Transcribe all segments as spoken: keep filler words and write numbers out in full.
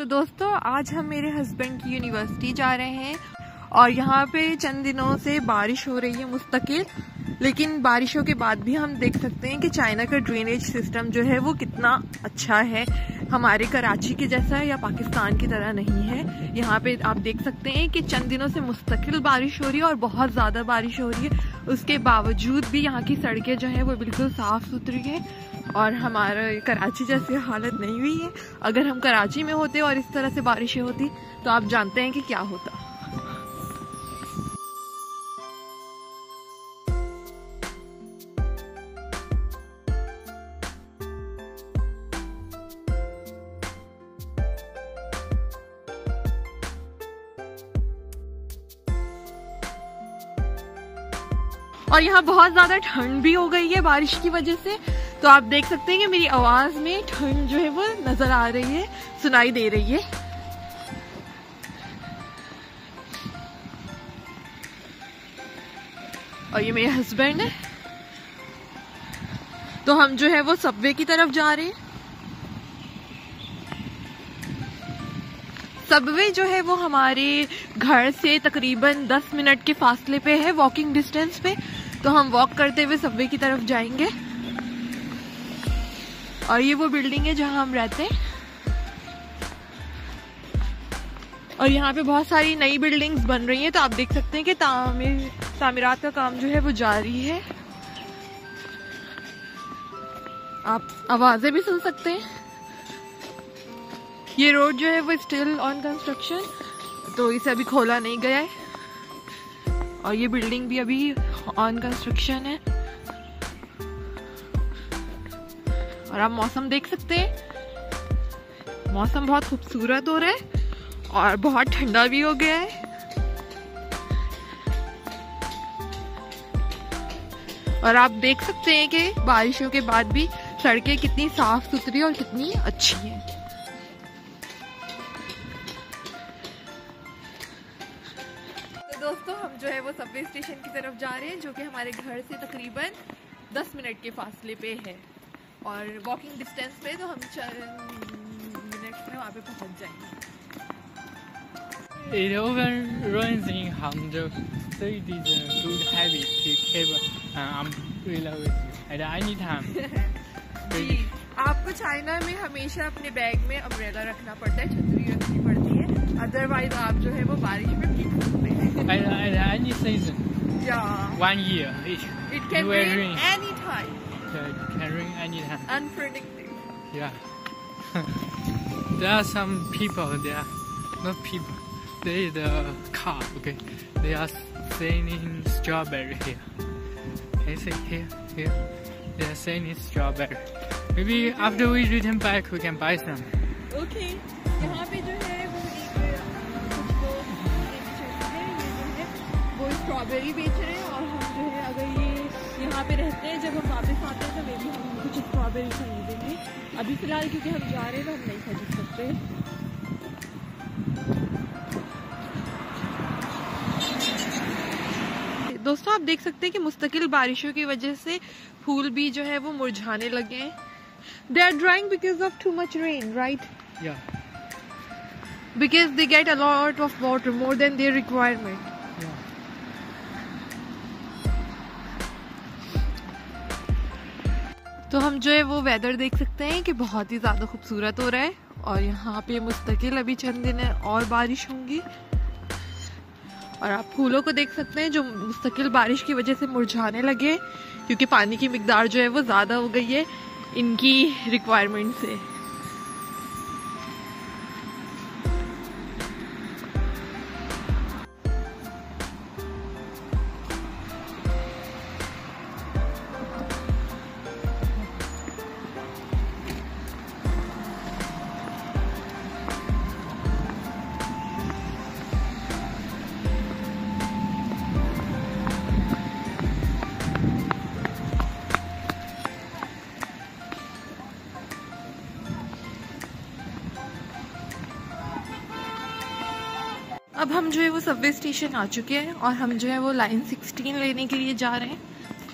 तो दोस्तों आज हम मेरे हस्बैंड की यूनिवर्सिटी जा रहे हैं और यहाँ पे चंद दिनों से बारिश हो रही है मुस्तकिल, लेकिन बारिशों के बाद भी हम देख सकते हैं कि चाइना का ड्रेनेज सिस्टम जो है वो कितना अच्छा है, हमारे कराची के जैसा या पाकिस्तान की तरह नहीं है। यहाँ पे आप देख सकते हैं कि चंद दिनों से मुस्तकिल बारिश हो रही है और बहुत ज़्यादा बारिश हो रही है, उसके बावजूद भी यहाँ की सड़कें जो है वो बिल्कुल साफ़ सुथरी है और हमारा कराची जैसी हालत नहीं हुई है। अगर हम कराची में होते और इस तरह से बारिशें होती तो आप जानते हैं कि क्या होता। और यहाँ बहुत ज्यादा ठंड भी हो गई है बारिश की वजह से, तो आप देख सकते हैं कि मेरी आवाज में ठंड जो है वो नजर आ रही है, सुनाई दे रही है। और ये मेरे हस्बैंड है, तो हम जो है वो सबवे की तरफ जा रहे हैं। सबवे जो है वो हमारे घर से तकरीबन दस मिनट के फासले पे है, वॉकिंग डिस्टेंस पे, तो हम वॉक करते हुए सबवे की तरफ जाएंगे। और ये वो बिल्डिंग है जहां हम रहते हैं और यहाँ पे बहुत सारी नई बिल्डिंग्स बन रही हैं, तो आप देख सकते हैं कि तामीर तामीरात का काम जो है वो जारी है। आप आवाजें भी सुन सकते हैं। ये रोड जो है वो स्टिल ऑन कंस्ट्रक्शन, तो इसे अभी खोला नहीं गया है और ये बिल्डिंग भी अभी ऑन कंस्ट्रक्शन है। और आप मौसम देख सकते हैं, मौसम बहुत खूबसूरत हो रहा है और बहुत ठंडा भी हो गया है। और आप देख सकते हैं कि बारिशों के बाद भी सड़कें कितनी साफ सुथरी और कितनी अच्छी हैं। दोस्तों हम जो है वो सबवे स्टेशन की तरफ जा रहे हैं, जो कि हमारे घर से तकरीबन दस मिनट के फासले पे है और वॉकिंग डिस्टेंस पे, तो हम मिनट्स में वहाँ पे पहुँच जाएंगे। It often rains in Hangzhou, so it is a good habit to keep an umbrella with you at any time. जी, आपको चाइना में हमेशा अपने बैग में अम्ब्रेला रखना पड़ता है, छतरी रखनी पड़ती है, अदरवाइज आप जो है वो बारिश में भीग सकते हैं। At, at any season. Yeah. One year. It, it can rain, rain any time. Yeah, it can rain any time. Unpredictable. Yeah. There are some people. They are not people. There is a car. Okay. They are selling strawberry here. Can you see here? Here. They are selling strawberry. Maybe okay. After we return back, we can buy some. Okay. यहाँ पे जो है वो वो strawberry बेच रहे हैं और हम जो है अगर ये यहाँ पे रहते हैं, जब हम वापस आते हैं तो मे भी हम कुछ स्ट्रॉबेरी खरीदेंगे। अभी फिलहाल क्योंकि हम जा रहे हैं तो हम नहीं खरीद सकते। दोस्तों आप देख सकते हैं कि मुस्तकिल बारिशों की वजह से फूल भी जो है वो मुरझाने लगे हैं। They are drying because of too much rain, right? या because they get a lot of water, more than their requirement. तो हम जो है वो वेदर देख सकते हैं कि बहुत ही ज़्यादा खूबसूरत हो रहा है और यहाँ पे मुस्तकिल अभी चंद दिन और बारिश होंगी। और आप फूलों को देख सकते हैं जो मुस्तकिल बारिश की वजह से मुरझाने लगे, क्योंकि पानी की मिकदार जो है वो ज़्यादा हो गई है इनकी रिक्वायरमेंट से। अब हम जो है वो सबवे स्टेशन आ चुके हैं और हम जो है वो लाइन सिक्सटीन लेने के लिए जा रहे हैं।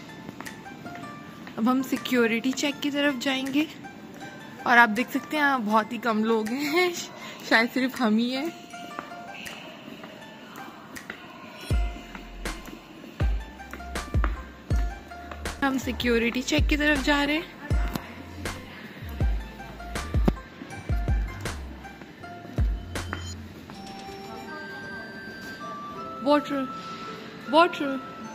अब हम सिक्योरिटी चेक की तरफ जाएंगे और आप देख सकते हैं यहाँ बहुत ही कम लोग हैं, शायद सिर्फ हम ही है। हम सिक्योरिटी चेक की तरफ जा रहे हैं। वाटर वाटर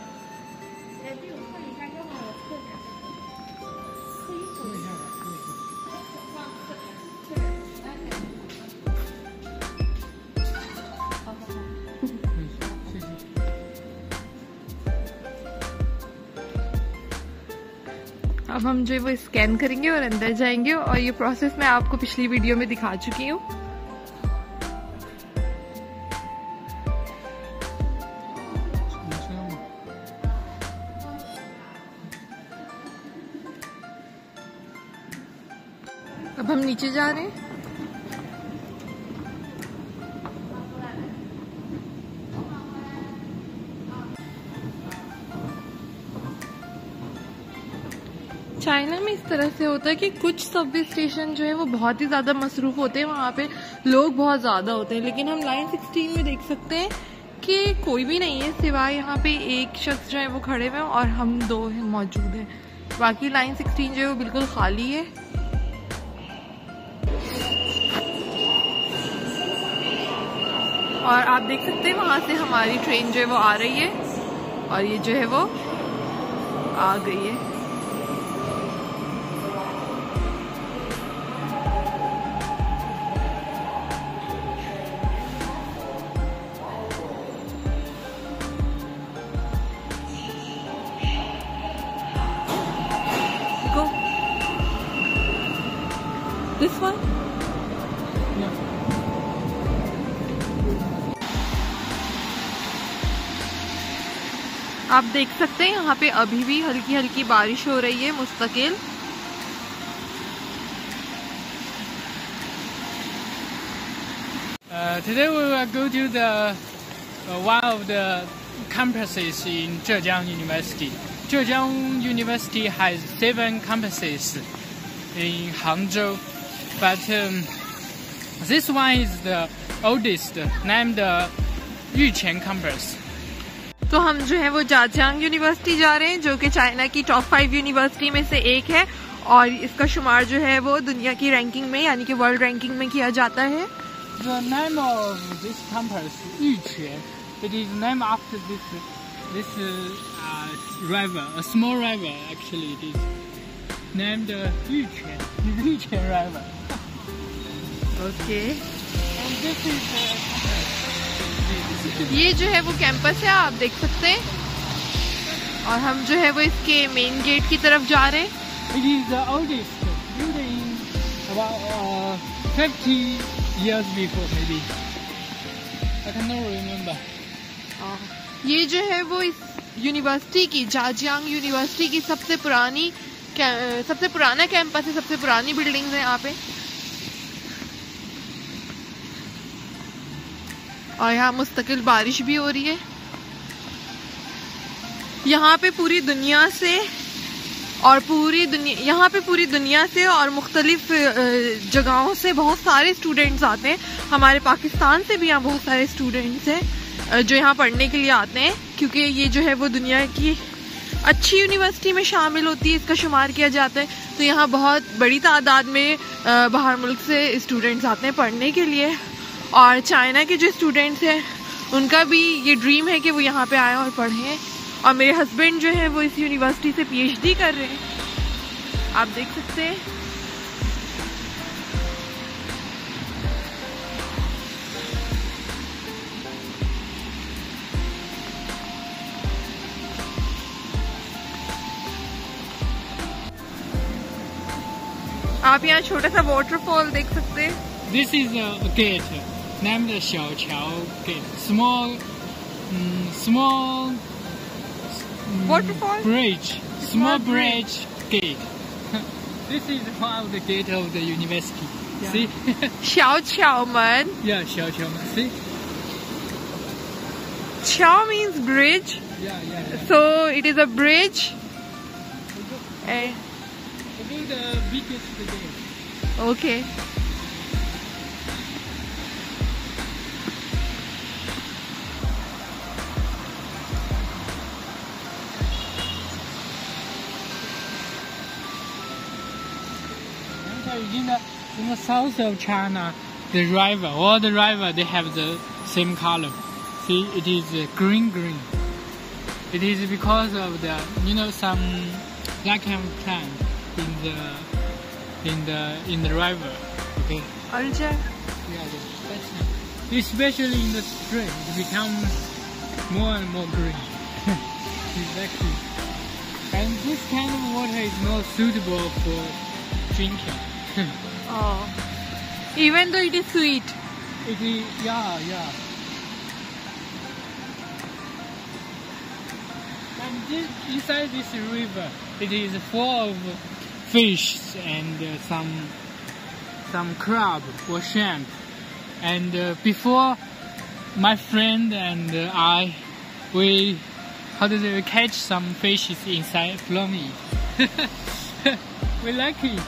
अब हम जो है वो स्कैन करेंगे और अंदर जाएंगे, और ये प्रोसेस मैं आपको पिछली वीडियो में दिखा चुकी हूँ। अब हम नीचे जा रहे हैं। चाइना में इस तरह से होता है कि कुछ सबवे स्टेशन जो है वो बहुत ही ज़्यादा मसरूफ होते हैं, वहाँ पे लोग बहुत ज़्यादा होते हैं, लेकिन हम लाइन सिक्सटीन में देख सकते हैं कि कोई भी नहीं है सिवाय यहाँ पे एक शख्स जो है वो खड़े हुए हैं और हम दो हैं मौजूद हैं। बाकी लाइन सिक्सटीन जो है वो बिल्कुल खाली है। और आप देख सकते हैं वहाँ से हमारी ट्रेन जो है वो आ रही है, और ये जो है वो आ गई है। This one? Yeah. आप देख सकते हैं यहाँ पे अभी भी हल्की हल्की बारिश हो रही है मुस्तकिल। Uh, today we will go to the uh, one of the campuses in Zhejiang University. Zhejiang University has seven campuses in Hangzhou, but um, this one is the oldest, named uh, Yuqian campus. तो हम जो है वो जाजियांग university जा रहे हैं, जो कि चाइना की टॉप फाइव यूनिवर्सिटी में से एक है, और इसका शुमार जो है वो दुनिया की रैंकिंग में यानी कि वर्ल्ड रैंकिंग में किया जाता है। The name of this campus, Yuqian, it is named after this this uh, river, a small river actually. It is named uh, Yuqian, Yuqian River. Okay. And this is the campus. ये जो है वो campus है, आप देख सकते हैं, और हम जो है वो इसके मेन गेट की तरफ जा रहे हैं। It is the oldest building, about uh, fifty years before maybe. I cannot remember. ये जो है वो इस यूनिवर्सिटी की, जाजियांग यूनिवर्सिटी की सबसे पुरानी सबसे पुराना कैंपस है, सबसे पुरानी बिल्डिंग्स है यहाँ पे। और यहाँ मुस्तकिल बारिश भी हो रही है। यहाँ पे पूरी दुनिया से और पूरी दुनिया यहाँ पे पूरी दुनिया से और मुख्तलिफ जगहों से बहुत सारे स्टूडेंट्स आते हैं। हमारे पाकिस्तान से भी यहाँ बहुत सारे स्टूडेंट्स हैं जो यहाँ पढ़ने के लिए आते हैं, क्योंकि ये जो है वो दुनिया की अच्छी यूनिवर्सिटी में शामिल होती है, इसका शुमार किया जाता है। तो यहाँ बहुत बड़ी तादाद में बाहर मुल्क से स्टूडेंट्स आते हैं पढ़ने के लिए, और चाइना के जो स्टूडेंट्स हैं उनका भी ये ड्रीम है कि वो यहाँ पे आए और पढ़ें। और मेरे हस्बैंड जो है वो इस यूनिवर्सिटी से पीएचडी कर रहे हैं, आप देख सकते हैं। आप यहाँ छोटा सा वाटरफॉल देख सकते हैं। This is a gate named Xiaoqiao Gate. Small, um, small um, waterfall bridge. Small, small bridge gate. This is one of the gate of the university. Yeah. See? Xiao Qiao Man. Yeah, Xiao Qiao Man. See? Qiao means bridge. Yeah, yeah. yeah. So it is a bridge. And the biggest gate. Okay. in the in the south of China, the river, all the river, they have the same color. See, it is uh, green green. It is because of the, you know, some lichen plant in the in the in the river. Okay. Arjun. Yeah, that's it. Especially in the spring, it becomes more and more green. Exactly. And this kind of water is not suitable for drinking. Oh. Even though it is sweet. It is, yeah, yeah. And this, inside this river, it is full of fish and uh, some some crab or shrimp. And uh, before, my friend and uh, I, we how do they catch some fishes inside from it. We're lucky.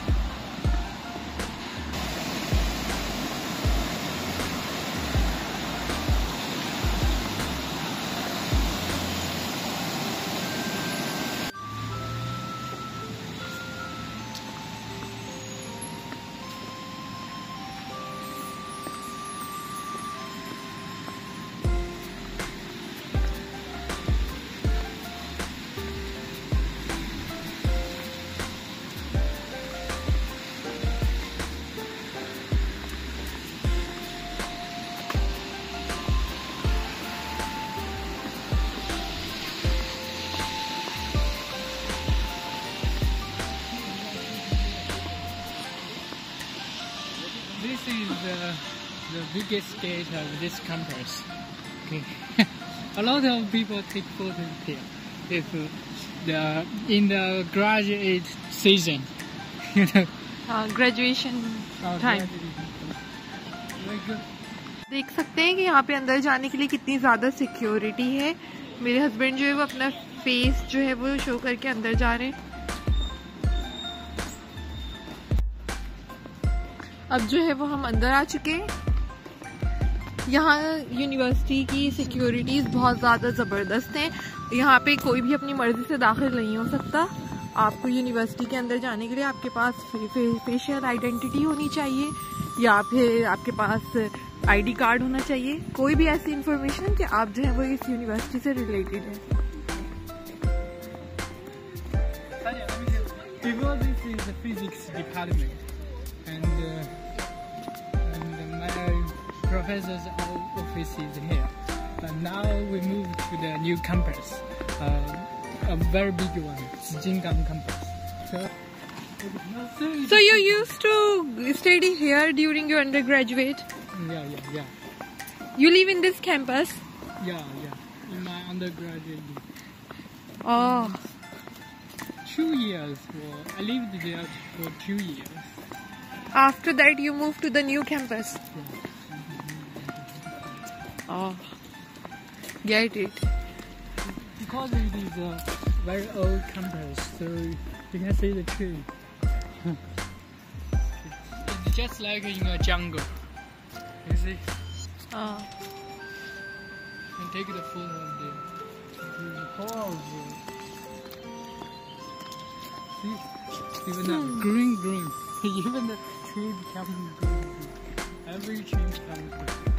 This is the, the biggest gate of this campus. Okay. A lot of people take photos here. If uh, the in the graduate season, you know. Uh, graduation uh, time. Very good. देख सकते हैं कि यहाँ पे अंदर जाने के लिए कितनी ज़्यादा सिक्योरिटी है। मेरे हस्बैंड जो है वो अपना फेस जो है वो शो करके अंदर जा रहे हैं। अब जो है वो हम अंदर आ चुके हैं। यहाँ यूनिवर्सिटी की सिक्योरिटीज़ बहुत ज़्यादा ज़बरदस्त हैं। यहाँ पे कोई भी अपनी मर्ज़ी से दाखिल नहीं हो सकता। आपको यूनिवर्सिटी के अंदर जाने के लिए आपके पास फे, फे, फेशियल आइडेंटिटी होनी चाहिए या फिर आपके पास आईडी कार्ड होना चाहिए। कोई भी ऐसी इंफॉर्मेशन कि आप जो है वो इस यूनिवर्सिटी से रिलेटेड है। Before this is the physics department, and, uh, and my professor's office is here. But now we move to the new campus, uh, a very big one, Jingang campus. So, so you used to study here during your undergraduate? Yeah, yeah, yeah. You live in this campus? Yeah, yeah. In my undergraduate. Oh. Two years. Well, I lived there for two years. After that, you moved to the new campus. Yeah. Oh, get it. Because it is a very old campus, so you can see the tree. It's just like in a jungle. You see? Oh. And take the photo of there. Oh, see, even now, Hmm. green, green. Even the tree becoming green, green. Every tree becomes green.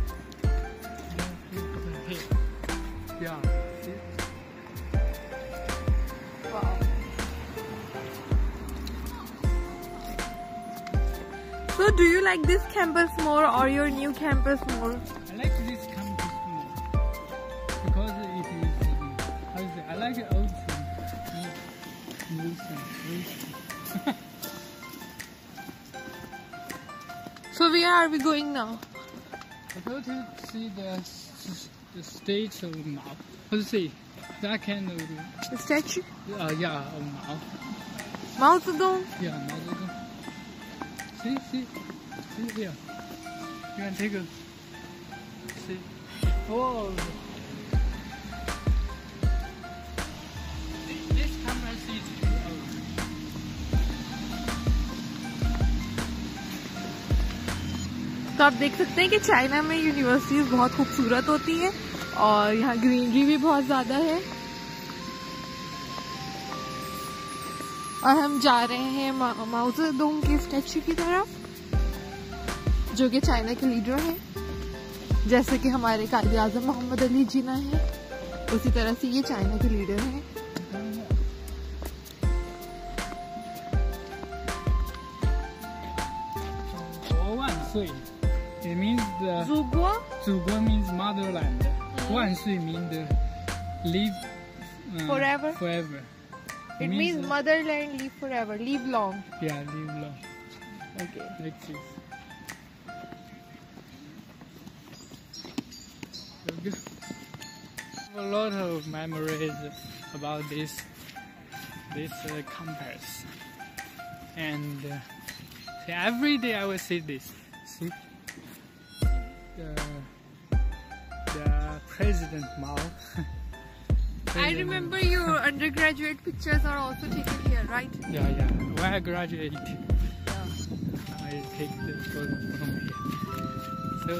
Here. Yeah. See? Wow. So, do you like this campus more or your new campus more? I like this campus more because it is. Um, how is it? I like it old thing. New thing. So, where are we going now? I go to see the the state of Mao. How to say? That kind of. The statue? Uh, yeah, of Mao. Mao Zedong? Yeah, Mao Zedong. See, see, see here. You can take a. See. Oh. This camera is too old. तो आप देख सकते हैं कि China में universities बहुत खूबसूरत होती हैं और यहाँ ग्रीनरी भी बहुत ज़्यादा है। और हम जा रहे हैं मा, माओ ज़ेडुंग के स्टैचू की तरफ, जो कि चाइना के लीडर हैं। जैसे कि हमारे कायदे आज़म मोहम्मद अली जिन्ना है, उसी तरह से ये चाइना के लीडर हैं। It means the Zuguo? Zuguo means motherland. Wan Sui means the live uh, Forever? Forever. It means, means motherland, live forever, live long. Yeah, live long. Okay. Like this. A lot of memories about this this uh, compass, and uh, see, every day I will see this. See the the President Mao. I remember your undergraduate pictures are also taken here, right? Yeah, yeah. When I graduate, yeah. I take the photo from here. So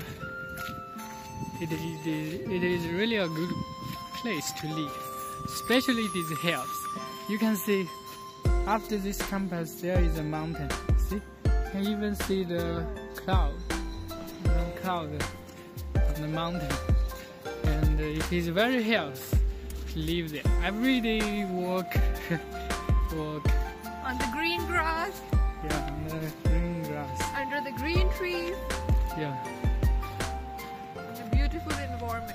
it is it is really a good place to live, especially these hills. You can see after this campus there is a mountain. See, you can even see the cloud, the cloud on the mountain, and it is very hills. Live there every day. Walk, walk on the green grass. Yeah, on the green grass. Under the green trees. Yeah. A beautiful environment.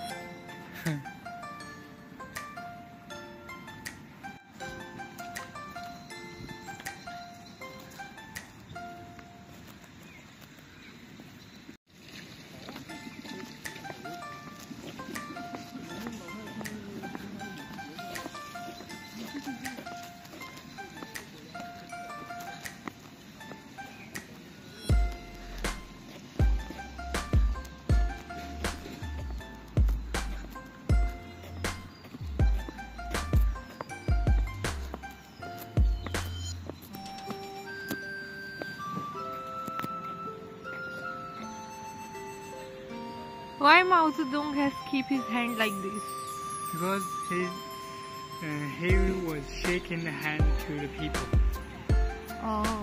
Why Mao Zedong has keep his hand like this? Because his, uh, he was shaking the hand to the people. Oh.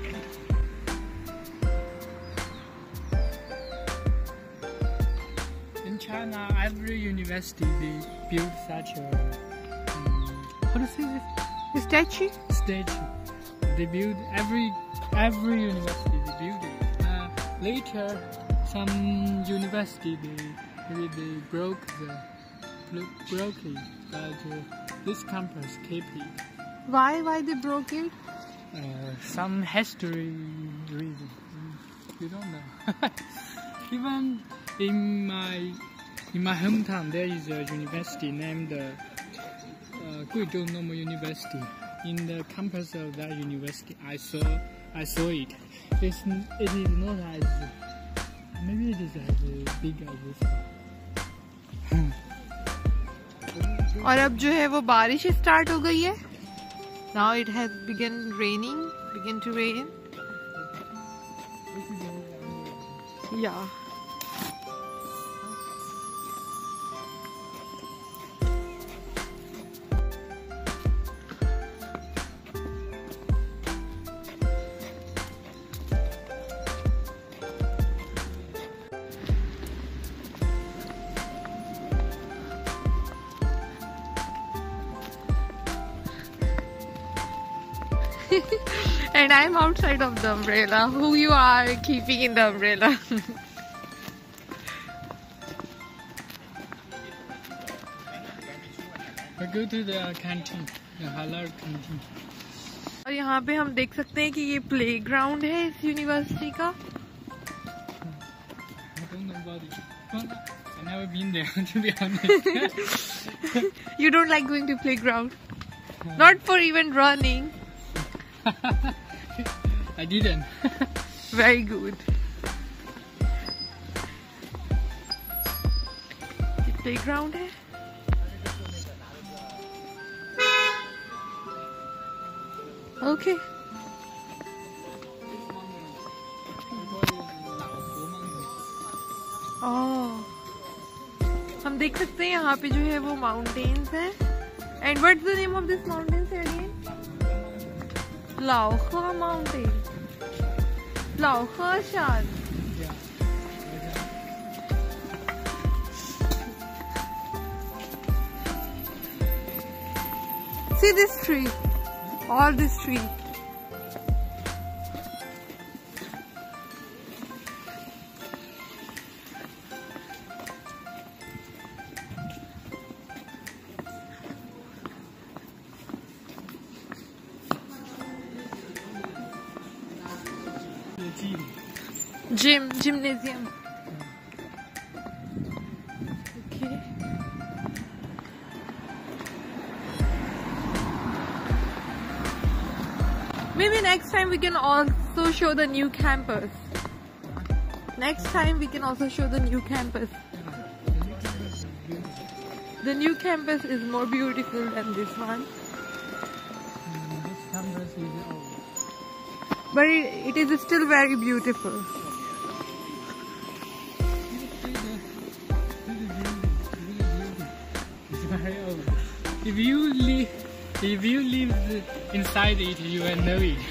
In China, every university they build such a um, how to say this? A statue? Statue. They build every every university they build it. Uh, later, some university they maybe they broke the broke it, but uh, this campus keep it. Why? Why they broke it? Uh, some history reason. You don't know. Even in my in my hometown, there is a university named uh, uh, Guizhou Normal University. In the campus of that university, I saw I saw it. It's it is not as maybe it is as big as this one. और अब जो है वो बारिश start हो गई है. Now it has begun raining, begin to rain. Yeah. And I'm outside of the umbrella. Who you are keeping in the umbrella? I go to the canteen, the halal canteen. और यहाँ पे हम देख सकते हैं कि ये प्लेग्राउंड है इस यूनिवर्सिटी का. I don't know about it. Well, I've never been there, to be honest. You don't like going to playground? Not for even running. I didn't. Very good. ये प्लेग्राउंड है. Okay. Oh. हम देख सकते हैं यहाँ पे जो है वो माउंटेन्स हैं. And what's the name of this mountains again? Laohe Mountain. Laohe Shan. Yeah. See this tree, or this tree. Gym, gymnasium. Okay. Maybe next time we can also show the new campus. Next time we can also show the new campus. The new campus is more beautiful than this one. This campus is old. But it, it is still very beautiful. It's very old. If you live, if you live inside it, you will know it.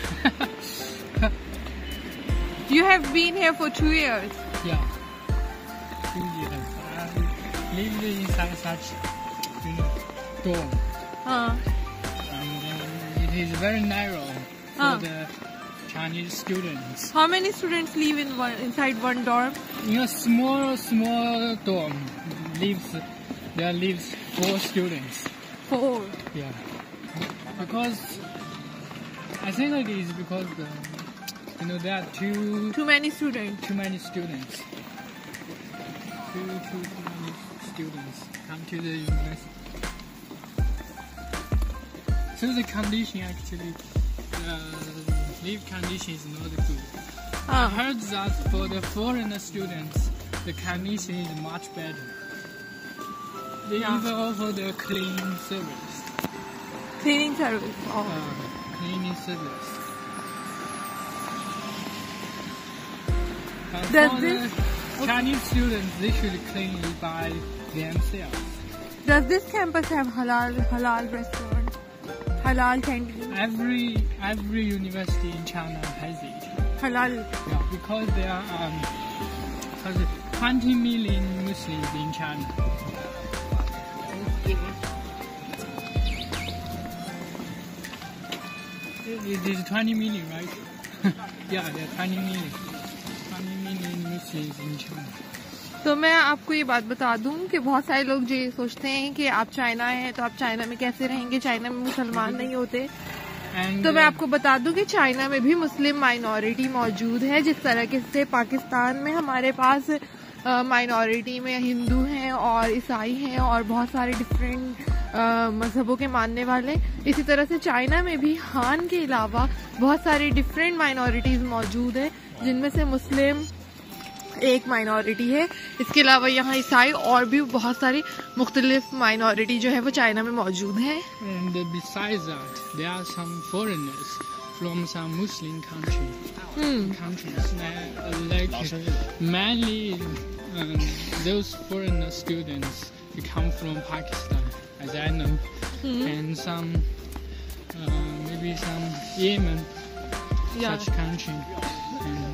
You have been here for two years. Yeah, two years. I lived inside such, you know, dorm, Uh, and uh, it is very narrow for Ah. the Chinese students. how many students live in one inside one dorm? In a small, small dorm, lives there lives four students. Four. Yeah, because I think it is because the, you know there are too Too many students. too many students. Too too too many students come to the university. So the condition actually, the live condition is not good. I Uh, heard that for the foreigner students, the condition is much better. They Yeah. even offer the clean service. cleaning service. Oh. Uh, cleaning service. But Does for this- the Chinese students, they should clean it by themselves. Does this campus have halal halal restaurant? Halal canteen? Every every university in China has it. Halal. Yeah, because there are um, because twenty million Muslims in China. It is twenty million, right? Yeah, there are twenty million. twenty million Muslims in China. तो मैं आपको ये बात बता दूं कि बहुत सारे लोग जो ये सोचते हैं कि आप चाइना हैं तो आप चाइना में कैसे रहेंगे, चाइना में मुसलमान नहीं होते। And तो मैं uh, आपको बता दूं कि चाइना में भी मुस्लिम माइनॉरिटी मौजूद है। जिस तरह के से पाकिस्तान में हमारे पास माइनॉरिटी में हिंदू हैं और ईसाई हैं और बहुत सारे डिफरेंट मजहबों के मानने वाले, इसी तरह से चाइना में भी हान के अलावा बहुत सारी डिफरेंट माइनॉरिटीज मौजूद हैं, जिनमें से मुस्लिम एक माइनॉरिटी है। इसके अलावा यहाँ ईसाई और भी बहुत सारी मुख्तलिफ माइनॉरिटी जो है वो चाइना में मौजूद है। and uh, besides that, there are some foreigners from some Muslim countries. Hmm countries uh, like mainly um, those foreigner students who come from Pakistan, as I know, and some uh, maybe some Yemen, Yeah. such country. And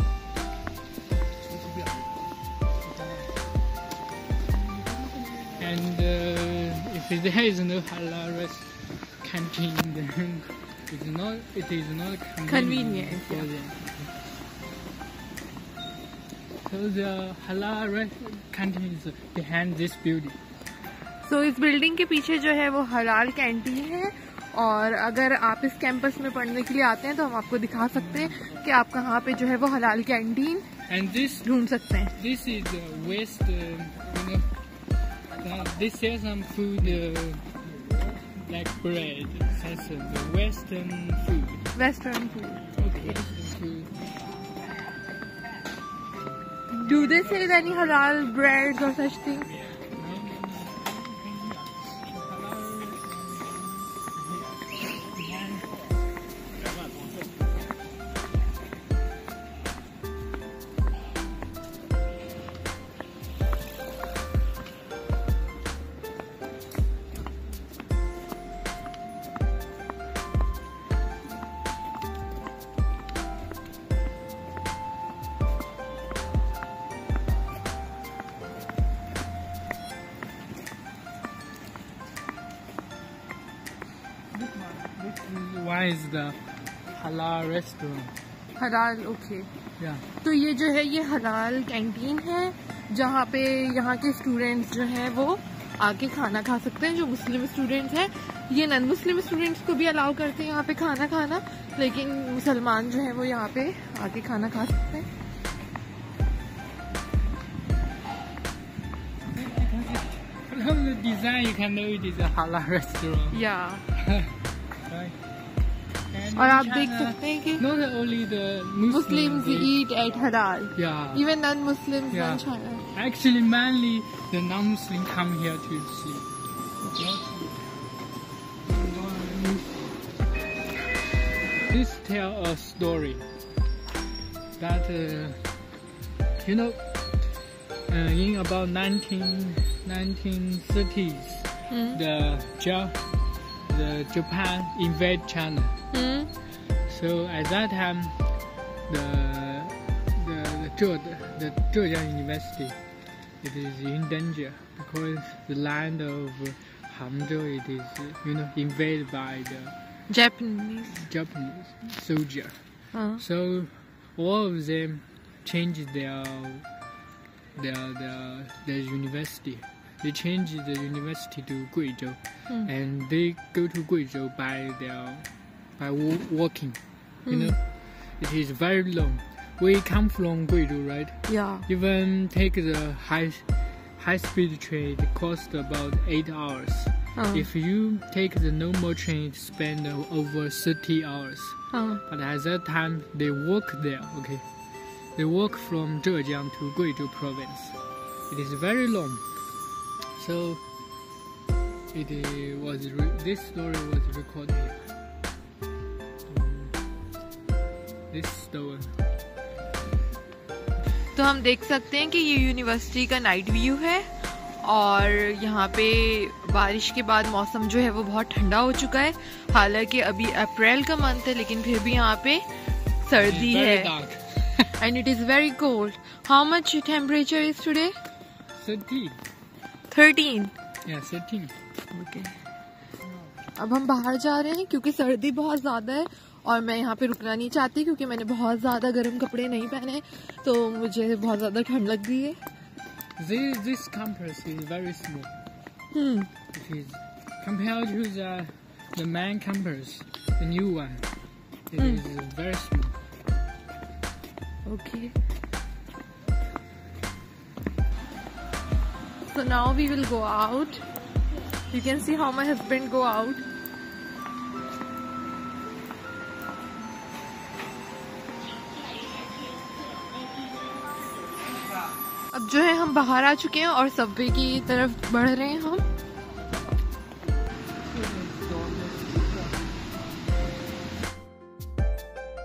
And uh, if there is no halal rest canteen, then it's not, it is not convenient, Convenient, for yeah. them. So the halal rest canteen is behind this building. So so, इस building के पीछे जो है वो हलाल canteen है, और अगर आप इस कैंपस में पढ़ने के लिए आते हैं तो हम आपको दिखा सकते हैं कि आप कहाँ पे जो है वो हलाल कैंटीन And this ढूंढ सकते हैं। this is the West, uh, you know, uh, they sell some food uh, like bread. That's uh, the Western food. Western food. Okay. Western food. Do they sell any halal breads और such thing? one is the halal restaurant. Halal, okay. Yeah. तो ये जो है ये हलाल canteen है जहाँ पे यहाँ के स्टूडेंट्स जो हैं वो आके खाना खा सकते हैं। जो मुस्लिम स्टूडेंट्स हैं, ये नॉन मुस्लिम स्टूडेंट्स को भी अलाउ करते हैं यहाँ पे खाना खाना, लेकिन मुसलमान जो है वो यहाँ पे आके खाना खा सकते हैं। From the design, you can know it is a halal restaurant. या Right. And और in आप देख China, सकते हैं कि not only the Muslims, Muslims they- eat at halal, Yeah. even non-Muslims Yeah. in China. Actually, mainly the non-Muslim come here to see. This tell a story that uh, you know uh, in about nineteen nineteen thirties Hmm. the Ja- the Japan invade China. Hmm. So at that time, the the the, Zhe, the Zhejiang University, it is in danger because the land of Hangzhou, it is you know invaded by the Japanese. Japanese soldier. हाँ. So all of them changed their their their, their university. They changed the university to Guizhou, Hmm. and they go to Guizhou by their by wa- walking. You Hmm. know, it is very long. We come from Guizhou, right? Yeah. Even take the high high speed train, it costs about eight hours. हाँ. If you take the normal train, it spend over thirty hours. हाँ. But at that time, they walk there. Okay, they walk from Zhejiang to Guizhou province. It is very long. So it uh, was re- this story was recorded here. This story. तो हम देख सकते हैं कि ये university का night view है और यहाँ पे बारिश के बाद मौसम जो है वो बहुत ठंडा हो चुका है। हालांकि अभी अप्रैल का मंथ है, लेकिन फिर भी यहाँ पे सर्दी It's very है dark. And it is very cold. How much temperature is today? Thirteen. Thirteen. Yeah, thirteen. Okay, अब हम बाहर जा रहे हैं क्योंकि सर्दी बहुत ज्यादा है और मैं यहाँ पे रुकना नहीं चाहती क्योंकि मैंने बहुत ज्यादा गर्म कपड़े नहीं पहने, तो मुझे बहुत ज्यादा ठंड लग रही है। This this campus is very small. Hmm It is compared to the the main campus, the new one. It Hmm. is very small. Okay. So now we will go out. You can see how my husband go out. अब जो है हम बाहर आ चुके हैं और Subway की तरफ बढ़ रहे हैं हम।